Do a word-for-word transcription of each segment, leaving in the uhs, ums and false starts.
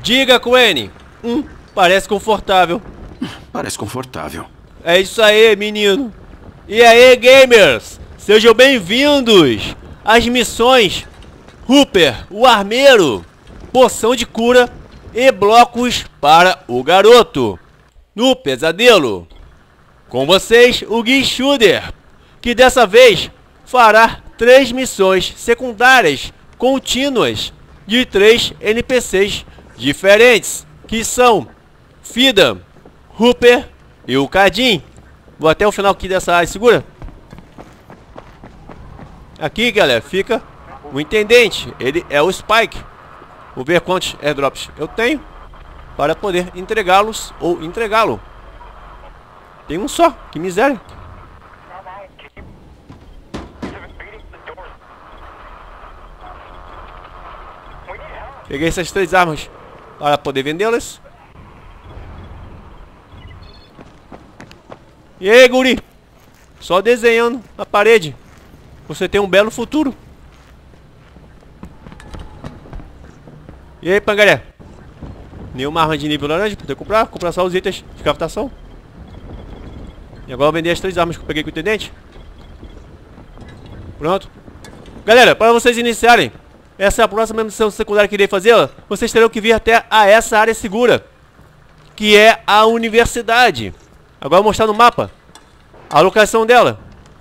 Diga, Quene. Hum, parece confortável. Parece confortável. É isso aí, menino. E aí, gamers? Sejam bem-vindos às missões Hooper, o Armeiro, poção de cura e blocos para o garoto. No pesadelo. Com vocês, o Gui Shooter, que dessa vez fará três missões secundárias contínuas de três N P Cs diferentes, que são Fida, Hooper e o Cadim. Vou até o final aqui dessa área segura. Aqui, galera, fica o intendente. Ele é o Spike. Vou ver quantos airdrops eu tenho para poder entregá-los ou entregá-lo. Tem um só, que miséria. Peguei essas três armas para poder vendê-las. E aí, guri? Só desenhando na parede. Você tem um belo futuro. E aí, pangaré? Nenhuma arma de nível laranja pra poder comprar. Comprar só os itens de captação. E agora eu vou vender as três armas que eu peguei com o intendente. Pronto. Galera, para vocês iniciarem essa é a próxima missão secundária que irei fazer, ó, vocês terão que vir até a essa área segura, que é a universidade. Agora eu vou mostrar no mapa a locação dela.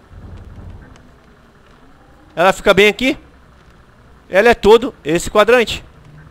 Ela fica bem aqui. Ela é todo esse quadrante.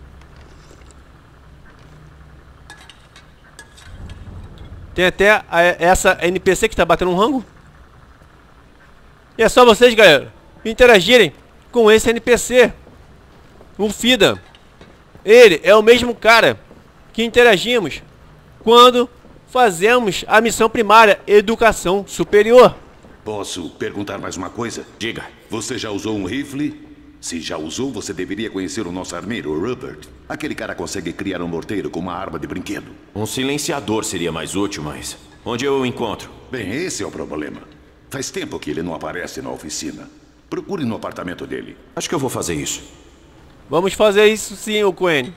Tem até a, essa N P C que está batendo um rango. E é só vocês, galera, interagirem com esse N P C. O Fida. Ele é o mesmo cara que interagimos quando fazemos a missão primária Educação Superior. Posso perguntar mais uma coisa? Diga. Você já usou um rifle? Se já usou, você deveria conhecer o nosso armeiro, o Rupert. Aquele cara consegue criar um morteiro com uma arma de brinquedo. Um silenciador seria mais útil, mas... onde eu o encontro? Bem, esse é o problema. Faz tempo que ele não aparece na oficina. Procure no apartamento dele. Acho que eu vou fazer isso. Vamos fazer isso sim, o Quene.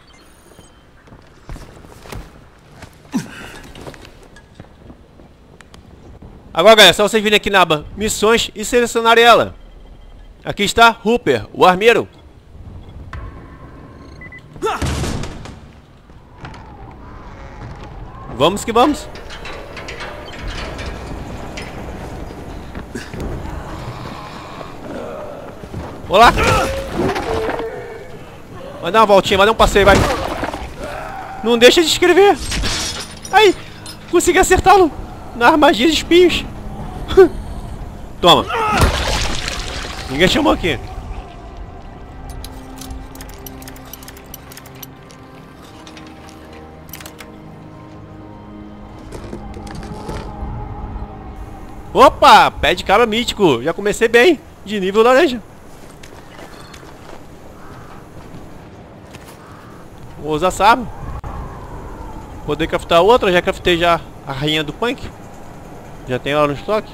Agora, galera, é só vocês virem aqui na aba Missões e selecionarem ela. Aqui está Hooper, o armeiro. Vamos que vamos. Olá. Vai dar uma voltinha, vai dar um passeio, vai. Não deixa de escrever. Ai, consegui acertá-lo na armadilha de espinhos. Toma. Ninguém chamou aqui. Opa, pé de cabra mítico. Já comecei bem, de nível laranja. Vou usar essa arma. Poder craftar outra, já craftei já a rainha do punk. Já tem ela no estoque.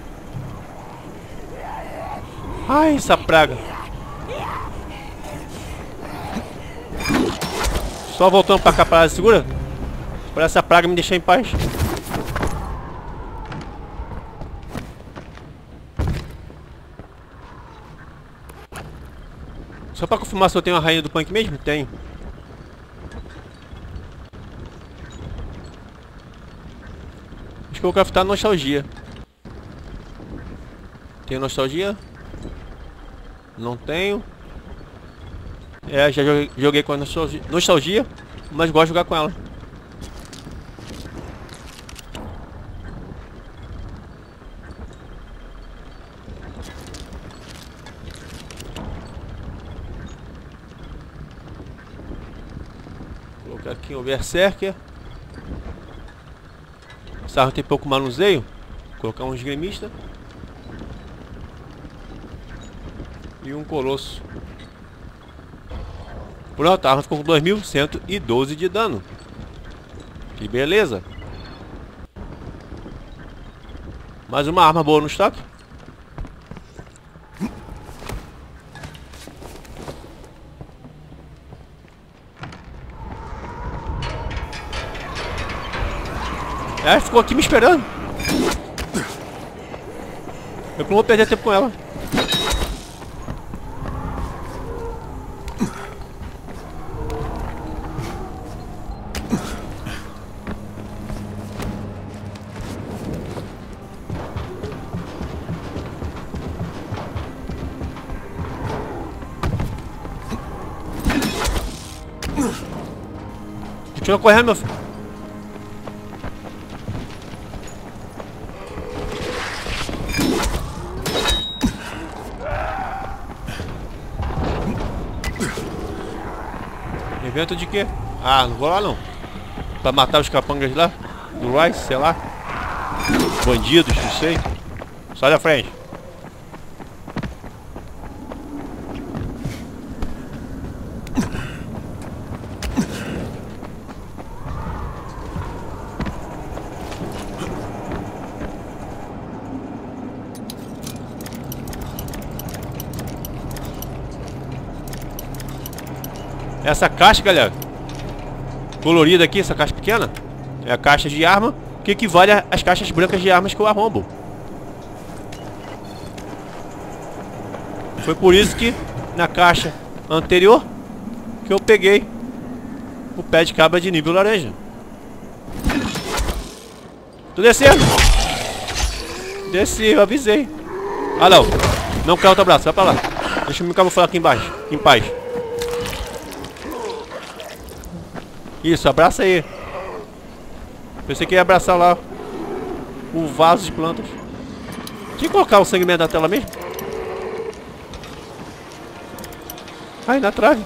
Ai, essa praga. Só voltando pra cá pra área segura, para essa praga me deixar em paz. Só pra confirmar se eu tenho a rainha do punk mesmo? Tenho. Acho que eu vou craftar nostalgia. Tenho nostalgia? Não tenho. É, já joguei, joguei com a nostalgia, nostalgia, mas gosto de jogar com ela. Vou colocar aqui o Berserker. Essa arma tem pouco manuseio. Vou colocar um esgrimista. E um colosso. Pronto, a arma ficou com dois mil cento e doze de dano. Que beleza. Mais uma arma boa no estoque. Ela ficou aqui me esperando. Eu não vou perder tempo com ela. Continua correndo, meu filho. Evento de quê? Ah, não vou lá não. Pra matar os capangas lá do Rice, sei lá. Bandidos, não sei. Sai da frente. Essa caixa, galera, colorida aqui, essa caixa pequena, é a caixa de arma, que equivale às caixas brancas de armas que eu arrombo. Foi por isso que na caixa anterior que eu peguei o pé de cabra de nível laranja. Tô descendo. Desci, eu avisei. Ah não, não caiu o teu braço, vai pra lá. Deixa eu me camuflar aqui embaixo, em paz. Isso, abraça aí. Pensei que ia abraçar lá o vaso de plantas. Tinha que colocar o segmento da tela mesmo. Ai, na trave.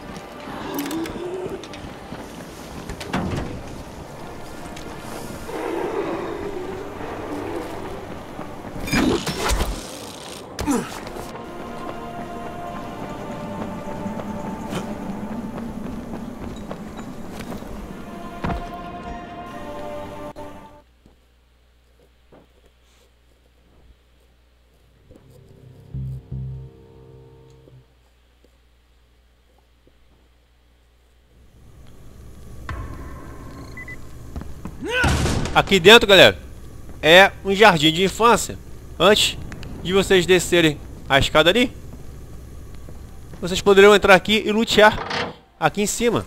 Aqui dentro, galera, é um jardim de infância. Antes de vocês descerem a escada ali, vocês poderiam entrar aqui e lutear aqui em cima.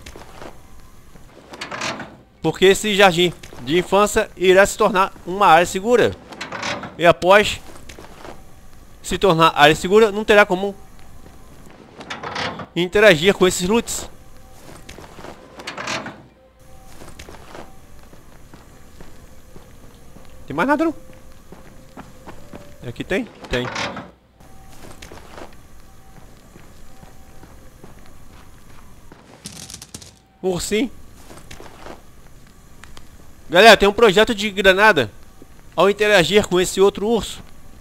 Porque esse jardim de infância irá se tornar uma área segura. E após se tornar área segura, não terá como interagir com esses loots. Tem mais nada não? Aqui tem? Tem. Um ursinho. Galera, tem um projeto de granada. Ao interagir com esse outro urso,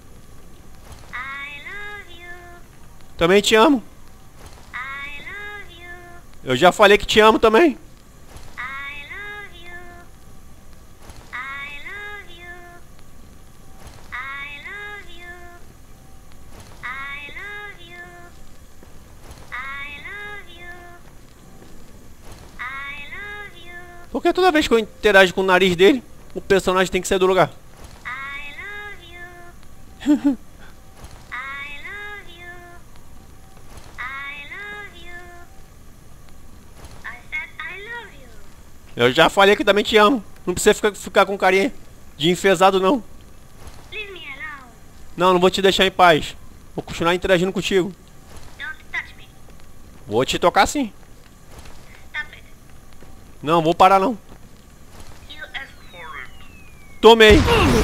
também te amo. Eu já falei que te amo também. Porque toda vez que eu interajo com o nariz dele, o personagem tem que sair do lugar. Eu já falei que também te amo. Não precisa ficar, ficar com carinha de enfesado, não. Não, não vou te deixar em paz. Vou continuar interagindo contigo. Vou te tocar sim. Não, vou parar não. Tomei.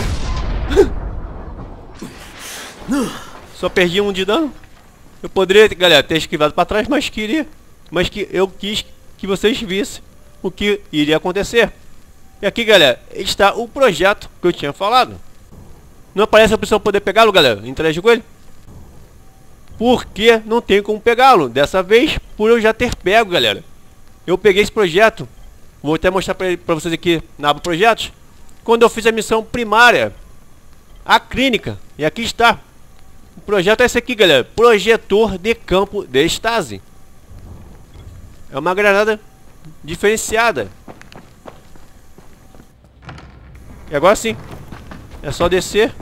Só perdi um de dano. Eu poderia, galera, ter esquivado para trás, mas queria. Mas que eu quis que vocês vissem o que iria acontecer. E aqui, galera, está o projeto que eu tinha falado. Não aparece a opção poder pegá-lo, galera. Interagir com ele. Porque não tem como pegá-lo. Dessa vez, por eu já ter pego, galera. Eu peguei esse projeto. Vou até mostrar para vocês aqui na aba projetos. Quando eu fiz a missão primária, a clínica. E aqui está. O projeto é esse aqui, galera. Projetor de campo de estase. É uma granada diferenciada. E agora sim. É só descer.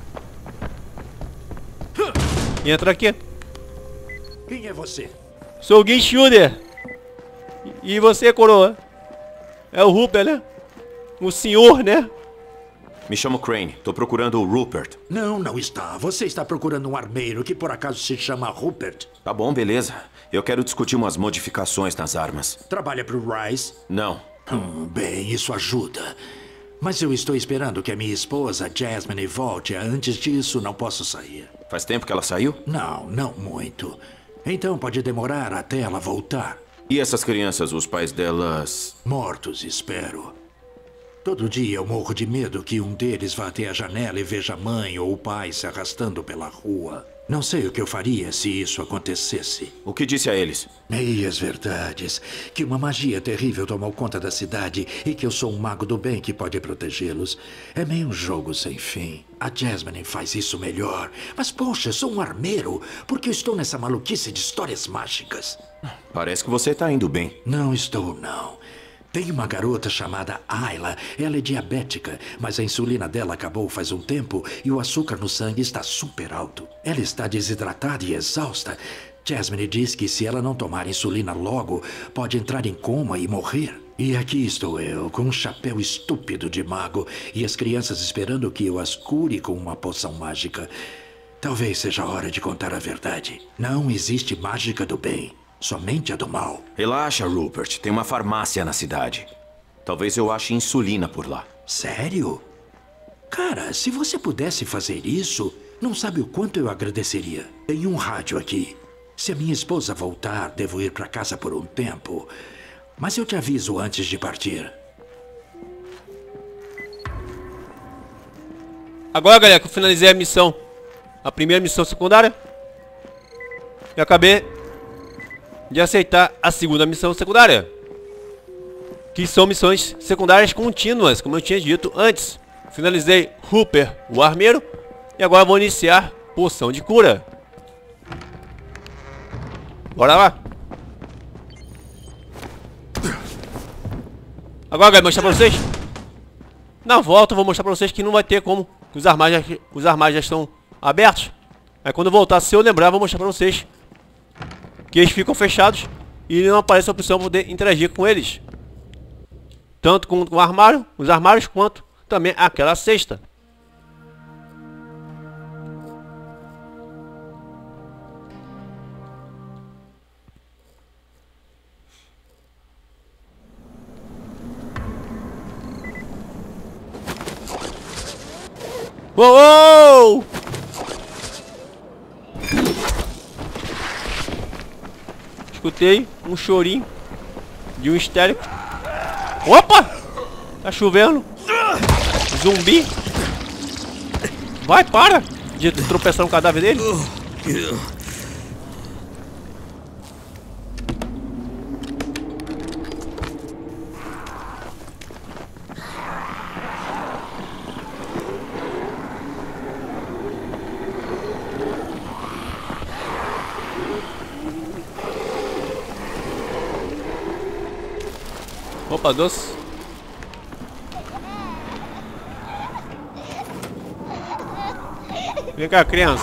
E entrar aqui. Quem é você? Sou o Gui Schroeder. E você, coroa? É o Rupert, né? O senhor, né? Me chamo Crane. Tô procurando o Rupert. Não, não está. Você está procurando um armeiro que por acaso se chama Rupert. Tá bom, beleza. Eu quero discutir umas modificações nas armas. Trabalha para o Rise? Não. Hum, bem, isso ajuda. Mas eu estou esperando que a minha esposa, Jasmine, volte. Antes disso, não posso sair. Faz tempo que ela saiu? Não, não muito. Então pode demorar até ela voltar. E essas crianças, os pais delas... Mortos, espero. Todo dia eu morro de medo que um deles vá até a janela e veja a mãe ou o pai se arrastando pela rua. Não sei o que eu faria se isso acontecesse. O que disse a eles? Meias verdades. Que uma magia terrível tomou conta da cidade e que eu sou um mago do bem que pode protegê-los. É meio um jogo sem fim. A Jasmine faz isso melhor. Mas poxa, sou um armeiro. Por que eu estou nessa maluquice de histórias mágicas? Parece que você tá indo bem. Não estou, não. Tem uma garota chamada Ayla. Ela é diabética, mas a insulina dela acabou faz um tempo e o açúcar no sangue está super alto. Ela está desidratada e exausta. Jasmine diz que se ela não tomar insulina logo, pode entrar em coma e morrer. E aqui estou eu, com um chapéu estúpido de mago e as crianças esperando que eu as cure com uma poção mágica. Talvez seja a hora de contar a verdade. Não existe mágica do bem. Somente a do mal. Relaxa, Rupert. Tem uma farmácia na cidade. Talvez eu ache insulina por lá. Sério? Cara, se você pudesse fazer isso, não sabe o quanto eu agradeceria. Tem um rádio aqui. Se a minha esposa voltar, devo ir para casa por um tempo. Mas eu te aviso antes de partir. Agora, galera, que eu finalizei a missão. A primeira missão secundária. E acabei de aceitar a segunda missão secundária, que são missões secundárias contínuas, como eu tinha dito antes. Finalizei Rupert, o armeiro, e agora vou iniciar poção de cura. Bora lá. Agora, galera, mostrar pra vocês. Na volta eu vou mostrar pra vocês que não vai ter como. Os armários já, os armários já estão abertos. Aí quando eu voltar, se eu lembrar, eu vou mostrar pra vocês que eles ficam fechados e não aparece a opção de poder interagir com eles. Tanto com o armário, os armários, quanto também aquela cesta. Uou! Uou! Escutei um chorinho de um histérico. Opa! Tá chovendo. Zumbi. Vai, para de tropeçar no cadáver dele. Opa, doce. Vem cá, criança.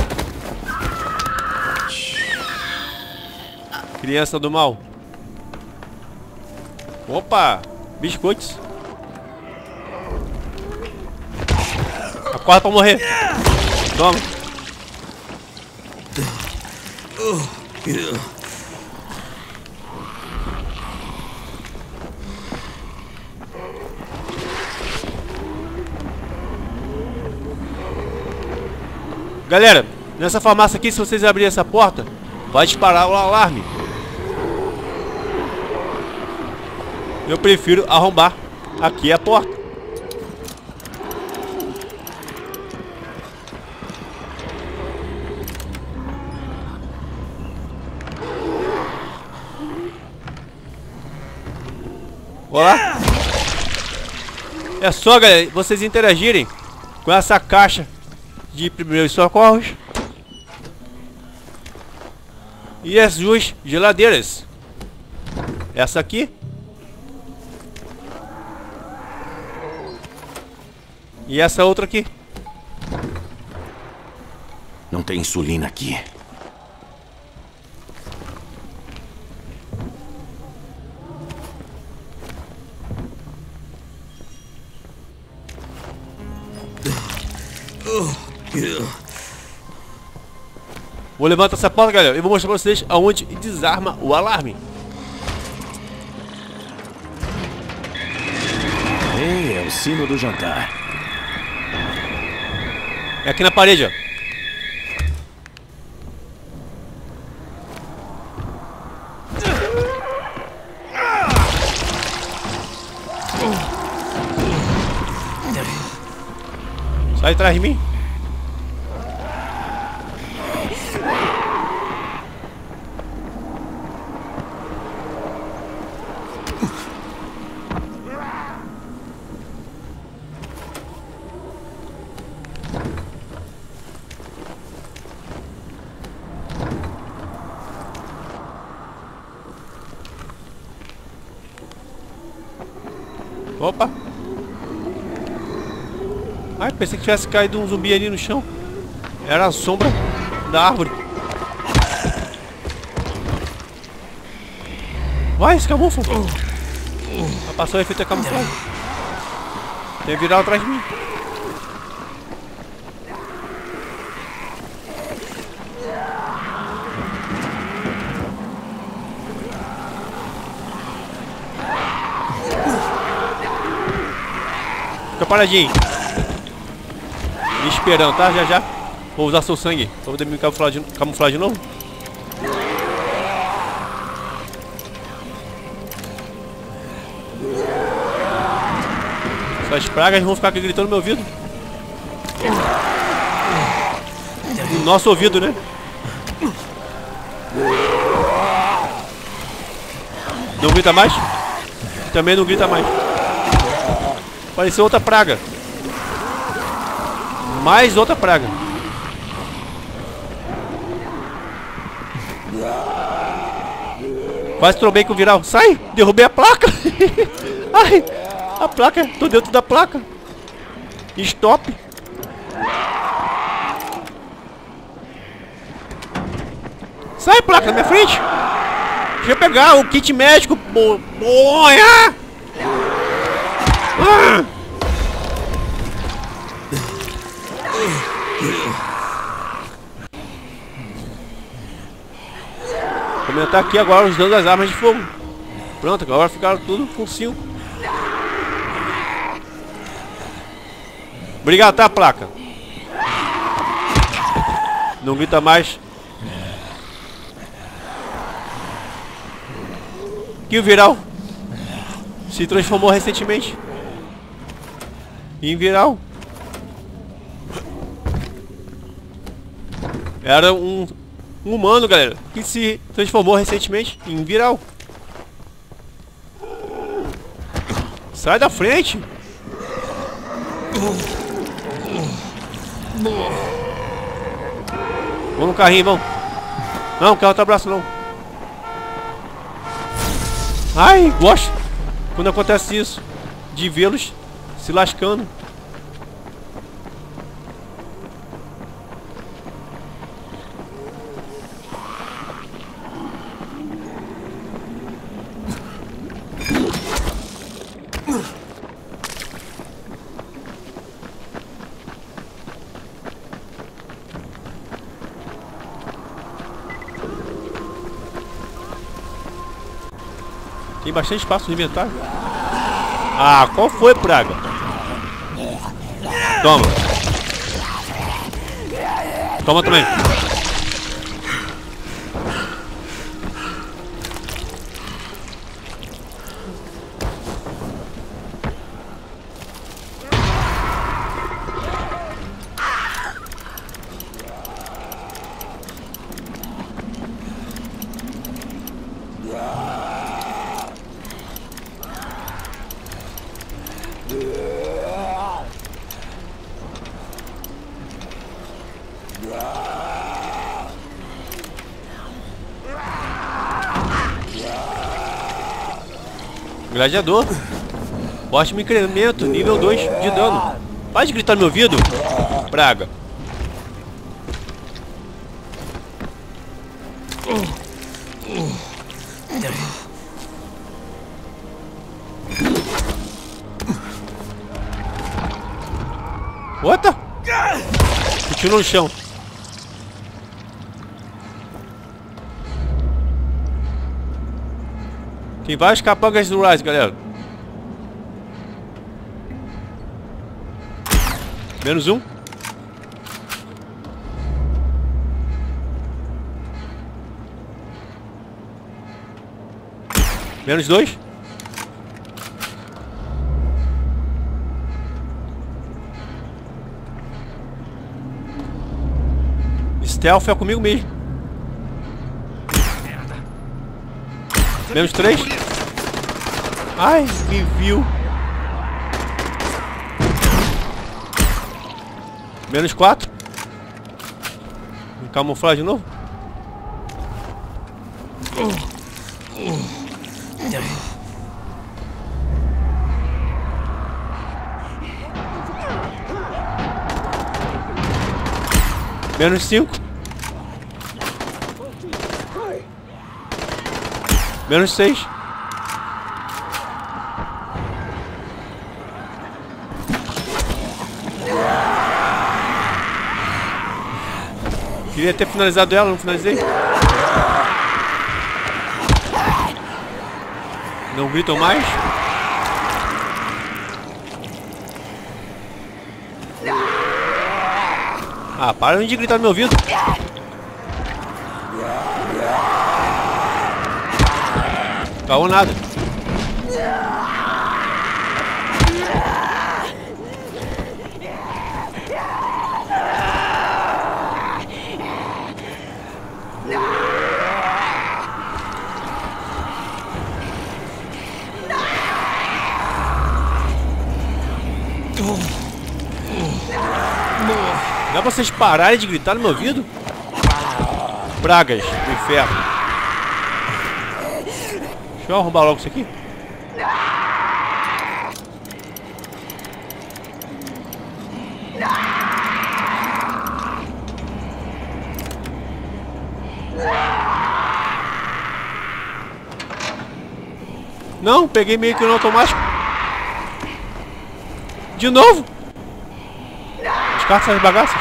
Criança do mal. Opa, biscoitos. Acorda pra morrer. Toma. Galera, nessa farmácia aqui, se vocês abrirem essa porta, vai disparar o alarme. Eu prefiro arrombar aqui a porta. Olá. É só, galera, vocês interagirem com essa caixa de primeiros socorros e as duas geladeiras. Essa aqui E essa outra aqui? Não tem insulina aqui. Vou levantar essa porta, galera. E vou mostrar pra vocês aonde desarma o alarme. Ei, é o sino do jantar. É aqui na parede, ó. Sai atrás de mim. Opa! Ai, pensei que tivesse caído um zumbi ali no chão. Era a sombra da árvore. Vai, escamufla! Já passou o efeito da camuflagem. Tem que virar atrás de mim. Fica paradinho. Me esperando, tá? Já já. Vou usar seu sangue pra poder me camuflar de, camuflar de novo. Essas pragas vão ficar aqui gritando no meu ouvido. No nosso ouvido, né? Não grita mais? Também não grita mais. Apareceu outra praga. Mais outra praga. Quase trombei com o viral. Sai! Derrubei a placa! Ai! A placa! Tô dentro da placa! Stop! Sai, placa, na minha frente! Deixa eu pegar o kit médico! Boia! Ah! Vou aumentar aqui agora os danos das armas de fogo. Pronto, agora ficaram tudo com cinco. Obrigado, tá, placa? Não grita mais. Que o viral se transformou recentemente em viral. Era um, um humano, galera, que se transformou recentemente em viral. Sai da frente. Vamos no carrinho, vamos. Não, não quero outro abraço não. Ai, gosto quando acontece isso, de vê-los se lascando. Tem bastante espaço no inventário. Ah, qual foi, praga? Toma. Toma também. Gladiador. Ótimo incremento, nível dois de dano. Para de gritar no meu ouvido. Praga. What? Continua no chão. Tem vários capangas do Rise, galera. Menos um. Menos dois. Stealth é comigo mesmo. Menos três. Ai, me viu. Menos quatro. Camuflar de novo. Menos cinco. Menos seis. Queria ter finalizado ela, não finalizei. Não gritam mais. Ah, para de gritar no meu ouvido. Calma nada. Dá pra vocês pararem de gritar no meu ouvido? Pragas do inferno. Deixa eu arrombar logo isso aqui. Não, peguei meio que no automático. De novo. Descarta essas bagaças.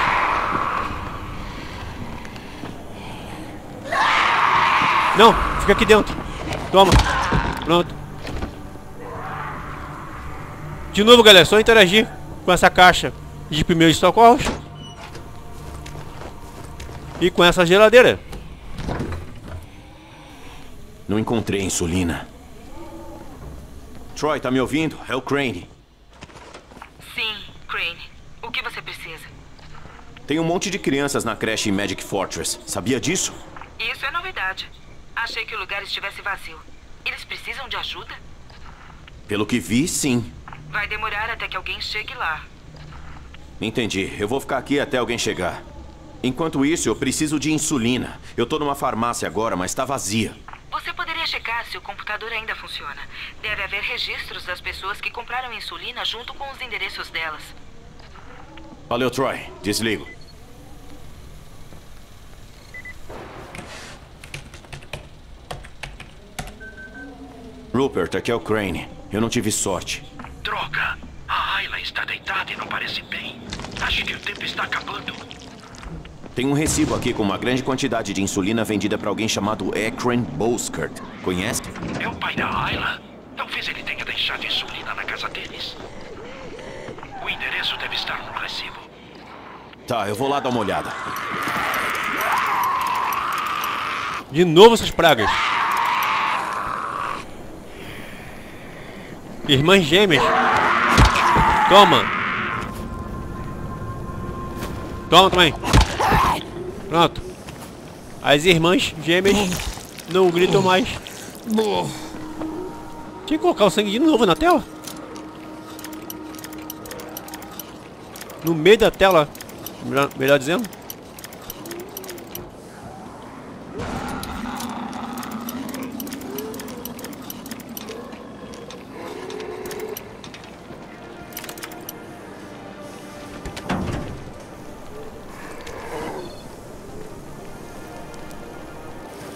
Não, fica aqui dentro. Toma. Pronto. De novo, galera, só interagir com essa caixa de primeiros socorros. E com essa geladeira. Não encontrei insulina. Troy, tá me ouvindo? É o Crane. Sim, Crane. O que você precisa? Tem um monte de crianças na creche em Magic Fortress. Sabia disso? Isso é novidade. Achei que o lugar estivesse vazio. Eles precisam de ajuda? Pelo que vi, sim. Vai demorar até que alguém chegue lá. Entendi. Eu vou ficar aqui até alguém chegar. Enquanto isso, eu preciso de insulina. Eu tô numa farmácia agora, mas tá vazia. Você poderia checar se o computador ainda funciona. Deve haver registros das pessoas que compraram insulina junto com os endereços delas. Valeu, Troy. Desligo. Rupert, aqui é o Crane. Eu não tive sorte. Droga! A Ayla está deitada e não parece bem. Acho que o tempo está acabando. Tem um recibo aqui com uma grande quantidade de insulina vendida para alguém chamado Ekran Boskert. Conhece? É o pai da Ayla? Talvez ele tenha deixado insulina na casa deles. O endereço deve estar no recibo. Tá, eu vou lá dar uma olhada. De novo essas pragas. Irmãs gêmeas. Toma. Toma também. Pronto. As irmãs gêmeas não gritam mais. Tinha que colocar o sangue de novo na tela. No meio da tela. Melhor, melhor dizendo.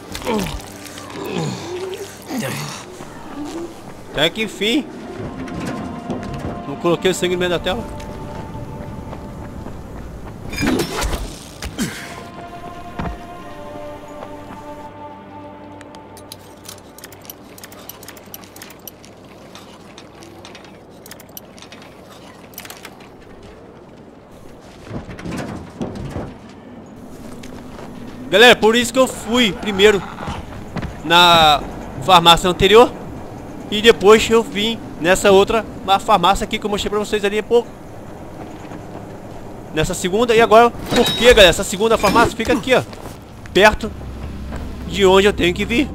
Até que enfim. Não coloquei o sangue no meio da tela. Galera, por isso que eu fui primeiro na farmácia anterior e depois eu vim nessa outra na farmácia aqui que eu mostrei pra vocês ali há pouco. Nessa segunda. E agora, por que, galera? Essa segunda farmácia fica aqui, ó, perto de onde eu tenho que vir.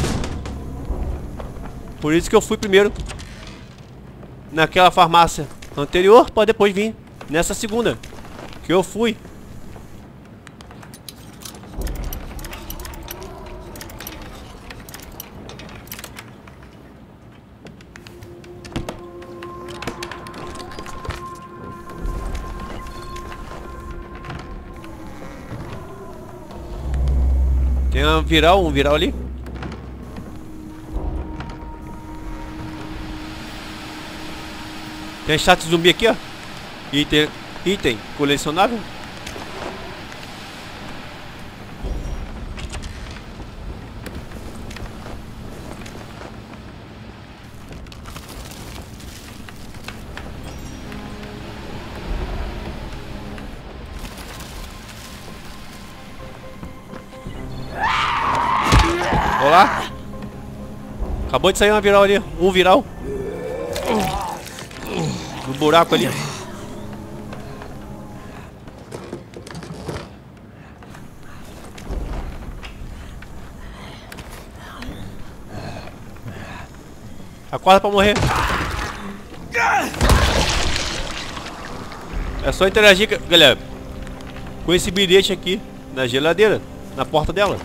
Por isso que eu fui primeiro naquela farmácia anterior para depois vir nessa segunda que eu fui. Tem um viral, um viral ali. Tem status zumbi aqui, ó. Item, item colecionável. Olá. Acabou de sair uma viral ali. Um viral. No buraco ali. Acorda pra morrer. É só interagir, galera, com esse bilhete aqui na geladeira, na porta dela.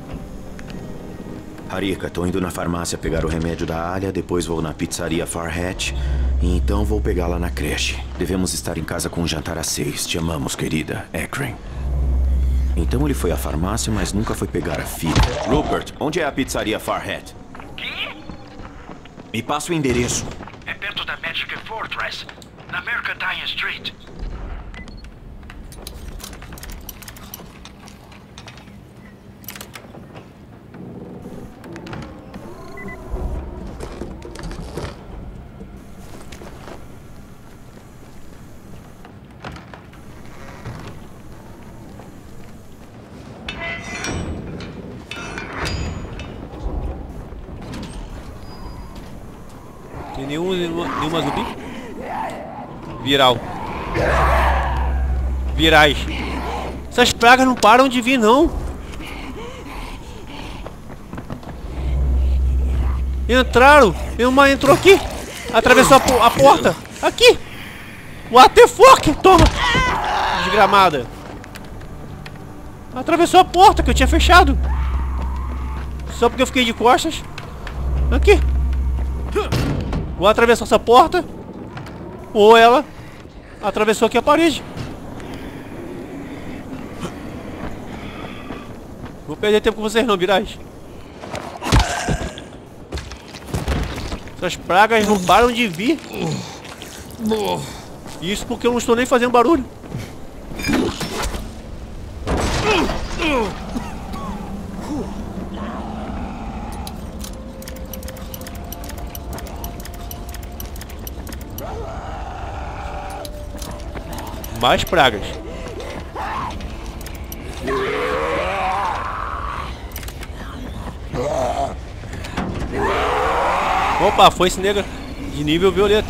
Harika, tô indo na farmácia pegar o remédio da Alia, depois vou na pizzaria Farhat e então vou pegá-la na creche. Devemos estar em casa com o jantar às seis. Te amamos, querida. Ekren. Então ele foi à farmácia, mas nunca foi pegar a filha. Rupert, onde é a pizzaria Farhat? Que? Me passa o endereço. É perto da Magic Fortress, na Mercantile Street. Tem nenhum, nenhuma, nenhuma zumbi? Viral. Virais. Essas pragas não param de vir, não. Entraram. Uma entrou aqui. Atravessou a, a porta. Aqui. What the fuck? Toma. Desgramada. Atravessou a porta que eu tinha fechado. Só porque eu fiquei de costas. Aqui. Ou atravessou essa porta, ou ela atravessou aqui a parede. Vou perder tempo com vocês não, virais. Essas pragas não param de vir. Isso porque eu não estou nem fazendo barulho. Mais pragas. Opa, foi esse nega de nível violeta.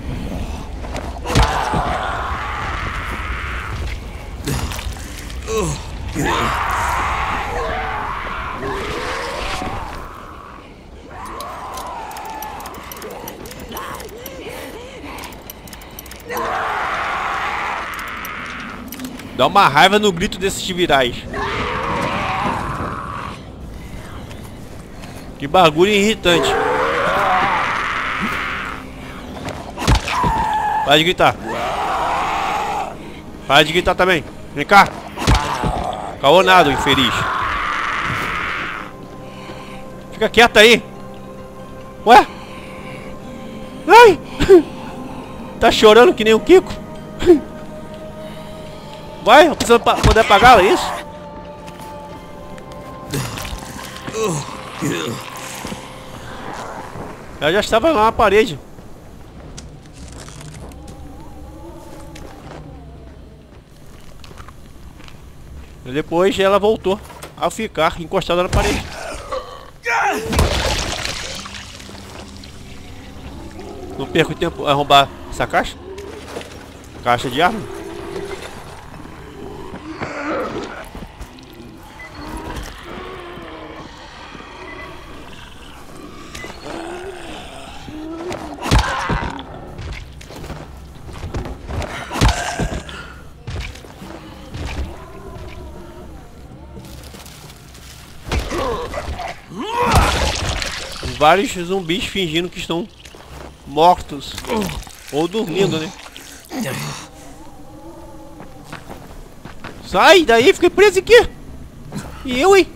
Dá uma raiva no grito desses virais. Que bagulho irritante. Para de gritar. Para de gritar também. Vem cá. Caô nada, infeliz. Fica quieto aí. Ué? Ai! Tá chorando que nem o Kiko. Vai, eu preciso poder apagá-la, é isso? Ela já estava lá na parede. E depois ela voltou a ficar encostada na parede. Não perco tempo a arrombar essa caixa. Caixa de arma. Vários zumbis fingindo que estão mortos ou dormindo, né? Sai daí, fiquei preso aqui. E eu, hein?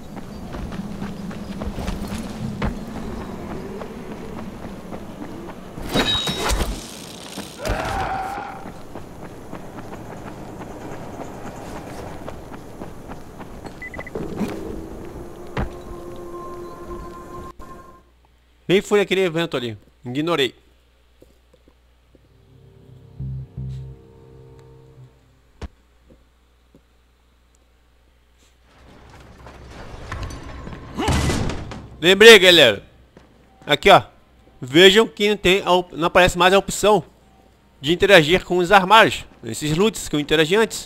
Nem foi aquele evento ali. Ignorei. Lembrei, galera. Aqui, ó. Vejam que tem a, não aparece mais a opção de interagir com os armários. Esses loots que eu interagi antes.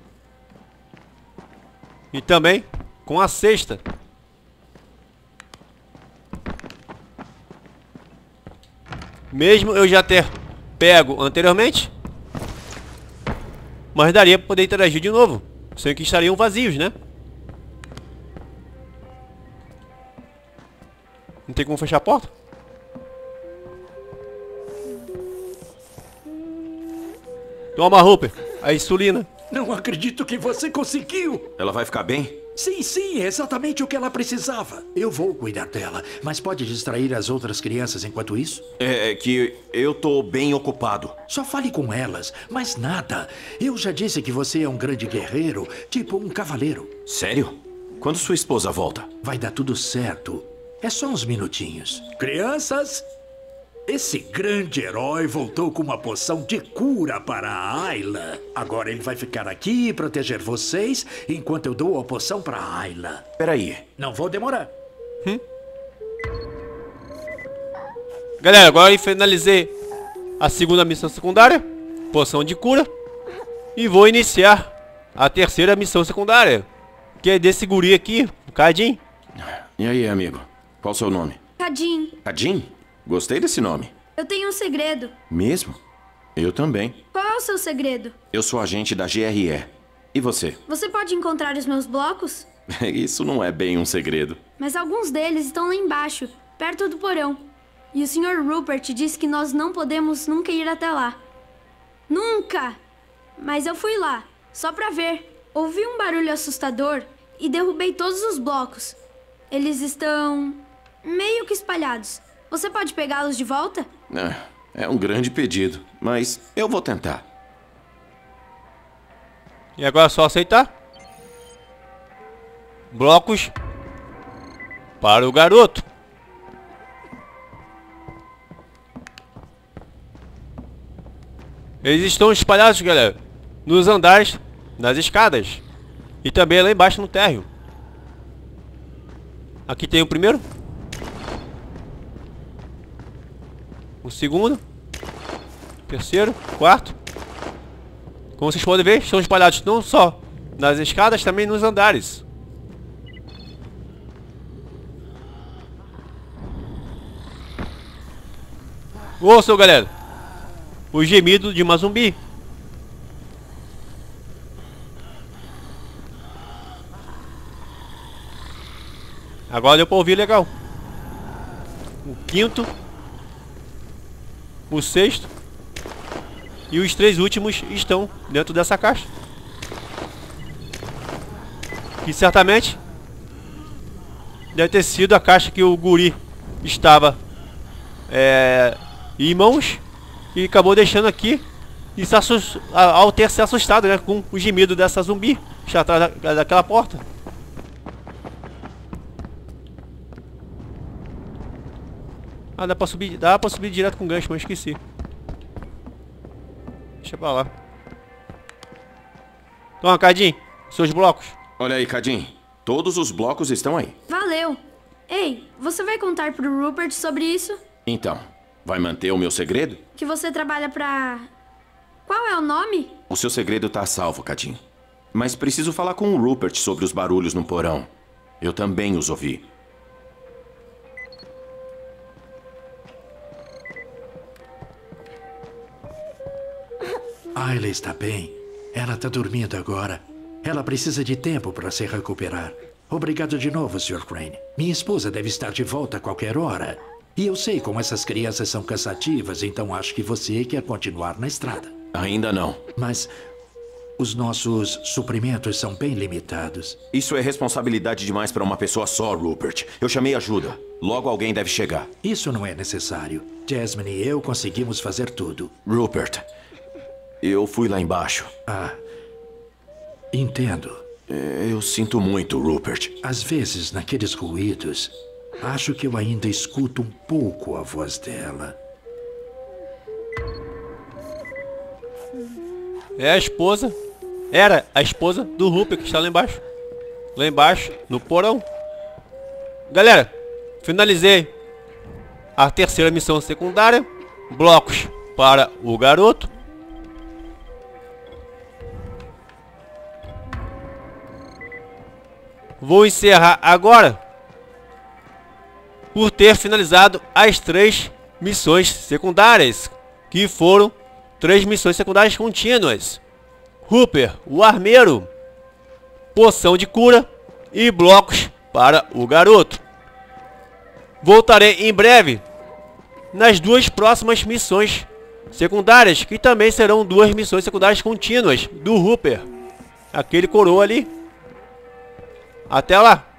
E também com a cesta. Mesmo eu já ter pego anteriormente, mas daria para poder interagir de novo, sem que estariam vazios, né? Não tem como fechar a porta? Toma, Rupert, a insulina. Não acredito que você conseguiu! Ela vai ficar bem? Sim, sim, é exatamente o que ela precisava. Eu vou cuidar dela, mas pode distrair as outras crianças enquanto isso? É, é que eu tô bem ocupado. Só fale com elas, mais nada. Eu já disse que você é um grande guerreiro, tipo um cavaleiro. Sério? Quando sua esposa volta? Vai dar tudo certo. É só uns minutinhos. Crianças, esse grande herói voltou com uma poção de cura para a Ayla. Agora ele vai ficar aqui e proteger vocês enquanto eu dou a poção para a Ayla. Peraí. Não vou demorar. Hum? Galera, agora eu finalizei a segunda missão secundária, poção de cura, e vou iniciar a terceira missão secundária, que é desse guri aqui, o Cadin. E aí, amigo? Qual o seu nome? Cadin. Cadin? Gostei desse nome. Eu tenho um segredo. Mesmo? Eu também. Qual é o seu segredo? Eu sou agente da G R E. E você? Você pode encontrar os meus blocos? Isso não é bem um segredo. Mas alguns deles estão lá embaixo, perto do porão. E o senhor Rupert disse que nós não podemos nunca ir até lá. Nunca! Mas eu fui lá, só pra ver. Ouvi um barulho assustador e derrubei todos os blocos. Eles estão meio que espalhados. Você pode pegá-los de volta? É, é um grande pedido, mas eu vou tentar. E agora é só aceitar. Blocos para o garoto. Eles estão espalhados, galera, nos andares, nas escadas e também lá embaixo no térreo. Aqui tem o primeiro, o segundo, terceiro, quarto. Como vocês podem ver, estão espalhados não só nas escadas, também nos andares. Ouçam, galera, o gemido de uma zumbi. Agora deu pra ouvir legal. O quinto, o sexto e os três últimos estão dentro dessa caixa, que certamente Deve ter sido a caixa que o guri estava é, em mãos e acabou deixando aqui. E se assust... ao ter se assustado, né, com o gemido dessa zumbi que está atrás da, daquela porta. Ah, dá pra subir, dá pra subir direto com gancho, mas esqueci. Deixa pra lá. Toma, Cadinho, seus blocos. Olha aí, Cadinho. Todos os blocos estão aí. Valeu. Ei, você vai contar pro Rupert sobre isso? Então, vai manter o meu segredo? Que você trabalha pra... Qual é o nome? O seu segredo tá a salvo, Cadinho. Mas preciso falar com o Rupert sobre os barulhos no porão. Eu também os ouvi. Ayla está bem. Ela está dormindo agora. Ela precisa de tempo para se recuperar. Obrigado de novo, senhor Crane. Minha esposa deve estar de volta a qualquer hora. E eu sei como essas crianças são cansativas, então acho que você quer continuar na estrada. Ainda não. Mas os nossos suprimentos são bem limitados. Isso é responsabilidade demais para uma pessoa só, Rupert. Eu chamei ajuda. Logo alguém deve chegar. Isso não é necessário. Jasmine e eu conseguimos fazer tudo. Rupert, eu fui lá embaixo. Ah, entendo. Eu sinto muito, Rupert. Às vezes, naqueles ruídos, acho que eu ainda escuto um pouco a voz dela. É a esposa. Era a esposa do Rupert que está lá embaixo. Lá embaixo, no porão. Galera, finalizei a terceira missão secundária. Blocos para o garoto. Vou encerrar agora por ter finalizado as três missões secundárias, que foram três missões secundárias contínuas. Rupert, o armeiro, poção de cura e blocos para o garoto. Voltarei em breve nas duas próximas missões secundárias, que também serão duas missões secundárias contínuas do Rupert, aquele coroa ali. Até lá!